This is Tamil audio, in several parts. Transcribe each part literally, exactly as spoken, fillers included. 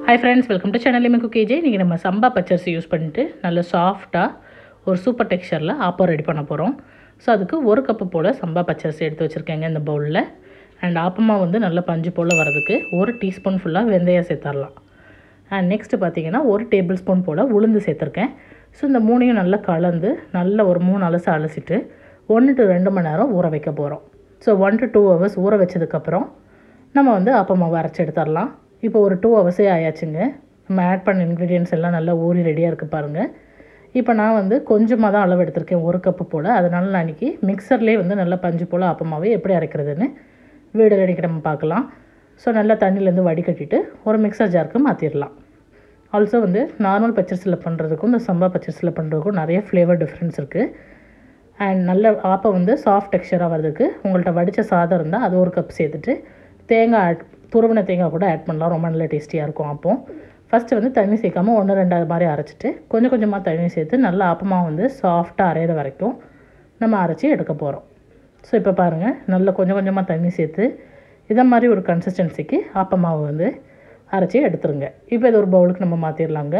Hi friends, welcome to channel yummycookaj. இன்னைக்கு நம்ம samba pacharisi யூஸ் பண்ணிட்டு நல்ல சாஃப்ட்டா ஒரு சூப்பர் டெக்ஸ்சர்ல ஆப்பம் ரெடி பண்ண போறோம். சோ அதுக்கு ஒரு கப் போல samba pacharisi எடுத்து வச்சிருக்கேங்க இந்த பவுல்ல. and ஆப்பமா வந்து நல்ல பஞ்சு போல வரதுக்கு ஒரு டீஸ்பூன் ஃபுல்லா வெந்தயம் சேர்த்தறலாம். and next பாத்தீங்கன்னா ஒரு டேபிள்ஸ்பூன் போல உளுந்து சேர்த்திருக்கேன். சோ இந்த மூணையும் நல்லா கலந்து நல்ல ஒரு மூணு அலசு அலசிட்டு one to two மணி நேரம் ஊற வைக்க போறோம். So one to two hours ஊற வெச்சதுக்கு அப்புறம் நம்ம வந்து ஆப்பமாவை அரைச்சு எடுத்துறலாம். இப்போ ஒரு two hours ஆயாச்சுங்க. நம்ம ஆட் பண்ண ingredients எல்லாம் நல்லா ஊறி ரெடியா இருக்கு பாருங்க. இப்போ நான் வந்து கொஞ்சமா தான் அளவு எடுத்துர்க்கேன் ஒரு கப் போல. அதனால நான் இன்னைக்கு மிக்ஸர்லயே வந்து நல்லா பஞ்சு போல ஆப்பமாவை எப்படி அரைக்கிறதுன்னு வீடியோல எடுத்து நம்ம பார்க்கலாம். சோ நல்லா தண்ணில இருந்து வடிகட்டிட்டு ஒரு மிக்ஸர் ஜாருக்கு மாத்திரலாம். ஆல்சோ வந்து நார்மல் பச்சரிசில பண்றதுக்கும் இந்த சம்பா பச்சரிசில பண்றதுக்கும் நிறைய ஃப்ளேவர் டிஃபரன்ஸ் இருக்கு. and நல்ல ஆப்பம் வந்து சாஃப்ட் டெக்ஸ்சரா வரதுக்கு உங்கள்ட்ட வடிச்ச சாதம் இருந்தா அது ஒரு கப் சேர்த்துட்டு தேங்காய் துருவன தேங்காய் கூட ஆட் பண்ணலாம். ரொம்ப நல்ல டேஸ்டியா இருக்கும் அப்போ. ஃபர்ஸ்ட் வந்து தண்ணி சேர்க்காம one two மாதிரி அரைச்சிட்டு கொஞ்சம் கொஞ்சமா தண்ணி சேர்த்து நல்ல ஆப்பமா வந்து சாஃப்ட்டா அரையற வரைக்கும் நம்ம அரைச்சி எடுக்க போறோம். சோ இப்போ பாருங்க நல்ல கொஞ்சம் கொஞ்சமா தண்ணி சேர்த்து இத மாதிரி ஒரு கன்சிஸ்டன்சிக்கு ஆப்பமாவை வந்து அரைச்சி எடுத்துருங்க. இப்போ இது ஒரு பவுலுக்கு நம்ம மாத்திரலாங்க.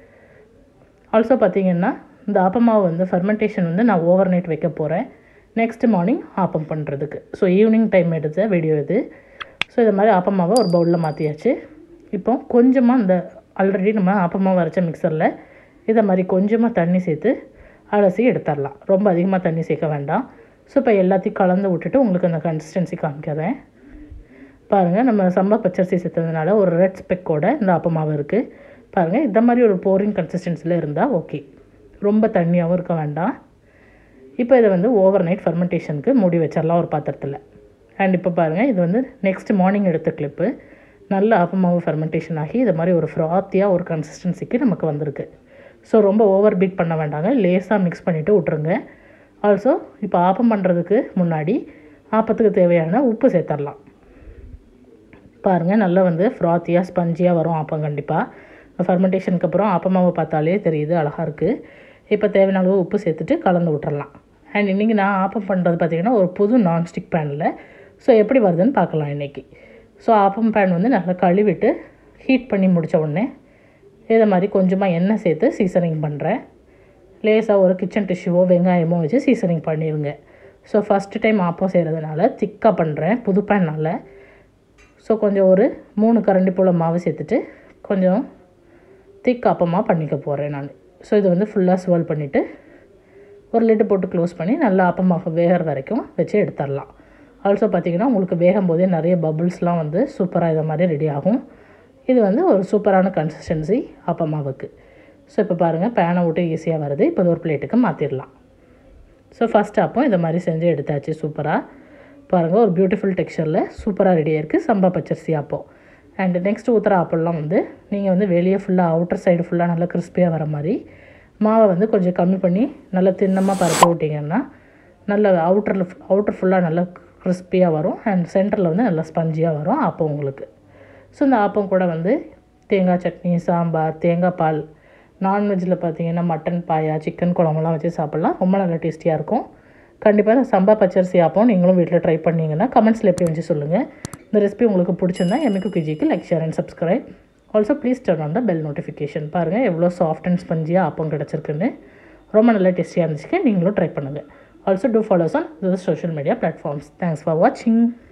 ஆல்சோ பாத்தீங்கன்னா இந்த ஆப்பமாவை வந்து ஃபெர்மெண்டேஷன் வந்து நான் ஓவர் நைட் வைக்க போறேன். நெக்ஸ்ட் மார்னிங் ஆப்பம் பண்றதுக்கு. சோ ஈவினிங் டைம் எடுத்த வீடியோ இது. சோ இந்த மாதிரி ஆப்பமாவை ஒரு பவுல்ல மாத்தியாச்சு. இப்போ கொஞ்சமா இந்த ஆல்ரெடி நம்ம ஆப்பமாவை அரைச்ச மிக்ஸர்ல இத மாதிரி கொஞ்சமா தண்ணி சேர்த்து அலசி எடுத்துறலாம். ரொம்ப அதிகமா தண்ணி சேர்க்க வேண்டாம். சோ இப்போ எல்லாத்தையும் கலந்து விட்டுட்டு உங்களுக்கு அந்த கன்சிஸ்டன்சி காமிக்கிறேன். பாருங்க நம்ம சம்பா பச்சரிசி சேர்த்ததனால ஒரு ரெட் ஸ்பெக்கோட இந்த ஆப்பமாவு இருக்கு. பாருங்க இந்த மாதிரி ஒரு போரிங் கன்சிஸ்டன்சில இருந்தா ஓகே. ரொம்ப தண்ணியாவும் இருக்க வேண்டாம். இப்போ இத வந்து ஓவர் நைட் ஃபெர்மெண்டேஷனுக்கு மூடி வச்சிரலாம் ஒரு பாத்திரத்துல. and இப்போ பாருங்க இது வந்து நெக்ஸ்ட் மார்னிங் எடுத்த கிளிப். நல்ல ஆப்பமாவு ஃபெர்மெண்டேஷன் ஆகி இந்த மாதிரி ஒரு ஃப்ராத்தியா ஒரு கன்சிஸ்டன்சிக்கு நமக்கு வந்திருக்கு. சோ ரொம்ப ஓவர் பீட் பண்ண வேண்டாங்க. லேசா mix பண்ணிட்டு விட்டுருங்க. ஆல்சோ இப்போ ஆப்பம் பண்றதுக்கு முன்னாடி ஆப்பத்துக்கு தேவையான உப்பு சேர்த்தறலாம். பாருங்க நல்லா வந்து ஃப்ராத்தியா ஸ்பஞ்சியா வரும் ஆப்பம் கண்டிப்பா. ஃபெர்மெண்டேஷனுக்கு அப்புறம் ஆப்பமாவை பார்த்தாலே தெரியுது அழகா இருக்கு. இப்போ தேவையான அளவு உப்பு சேர்த்துட்டு கலந்து விட்டுறலாம். and இன்னைக்கு நான் ஆப்பம் பண்றது பாத்தீங்கன்னா ஒரு புது நான் ஸ்டிக் panல. சோ எப்படி வருதுன்னு பார்க்கலாம் இன்னைக்கு. சோ ஆப்பம் pan வந்து நல்லா கழுவிட்டு ஹீட் பண்ணி முடிச்ச உடனே இத மாதிரி கொஞ்சமா எண்ணெய் சேர்த்து சீசனிங் பண்றேன். லேசா ஒரு கிச்சன் டிஷ்யூவோ வெங்காயமோ வச்சு சீசனிங் பண்ணிருங்க. சோ ஃபர்ஸ்ட் டைம் ஆப்பம் செய்யறதுனால திக்கா பண்றேன் புது panனால. சோ கொஞ்சம் ஒரு மூணு கரண்டி போல மாவு சேர்த்துட்டு கொஞ்சம் திக் ஆப்பமா பண்ணிக்க போறேன் நான். சோ இது வந்து ஃபுல்லா ஸ்வர்ல் பண்ணிட்டு ஒரு லிட் போட்டு க்ளோஸ் பண்ணி நல்லா ஆப்பமாக வேகற வரைக்கும் வெச்சு எடுத்துறலாம். ஆல்சோ பாத்தீங்கன்னா உங்களுக்கு வேகும்போதே நிறைய பபிள்ஸ்லாம் வந்து சூப்பரா இத மாதிரி ரெடி ஆகும். இது வந்து ஒரு சூப்பரான கன்சிஸ்டன்சி ஆப்பமாவுக்கு. சோ இப்போ பாருங்க பேனை விட்டு ஈஸியா வருது. இப்போ ஒரு பிளேட்டுக்கு மாத்திரலாம். சோ ஃபர்ஸ்ட் ஆப்பம் இத மாதிரி செஞ்சு எடுத்தாச்சு சூப்பரா. பாருங்க ஒரு பியூட்டிஃபுல் டெக்ஸ்சர்ல சூப்பரா ரெடியா இருக்கு சம்பா பச்சரிசி ஆப்பம். and next ஊத்துற ஆப்பம்லாம் வந்து நீங்க வந்து வெளிய ஃபுல்லா அவுட்டர் சைடு ஃபுல்லா நல்லா கிறிஸ்பியா வர மாதிரி மாவை வந்து கொஞ்சம் கம்மி பண்ணி நல்லா தின்னமா பரப்பி விட்டீங்கன்னா நல்ல அவுட்டர்ல அவுட்டர் ஃபுல்லா நல்லா கிறிஸ்பியா வரும். and சென்டர்ல வந்து நல்லா ஸ்பஞ்சியா வரும் ஆப்பம் உங்களுக்கு. சோ இந்த ஆப்பம் கூட வந்து தேங்காய் சட்னி, சாம்பார், தேங்காய் பால், நான்வெஜ்ல பாத்தீங்கன்னா மட்டன் பாயா, சிக்கன் குழம்புலாம் வச்சு சாப்பிடலாம். ரொம்ப நல்ல டேஸ்டியா இருக்கும். கண்டிப்பா இந்த சம்பா பச்சரிசி ஆப்பம் நீங்களும் வீட்ல ட்ரை பண்ணீங்கன்னா கமெண்ட்ஸ்ல எப்படி வந்து சொல்லுங்க. இந்த ரெசிபி உங்களுக்கு பிடிச்சிருந்தா yummycookajக்கு like, share and subscribe. Also please turn on the bell notification. பாருங்க எவ்வளவு சாஃப்ட் and ஸ்பஞ்சியா ஆப்பம் கிடைச்சிருக்குன்னு. ரொம்ப நல்ல டேஸ்டியா இருந்துச்சு. நீங்களும் ட்ரை பண்ணுங்க. Also do follow us on the social media platforms. Thanks for watching.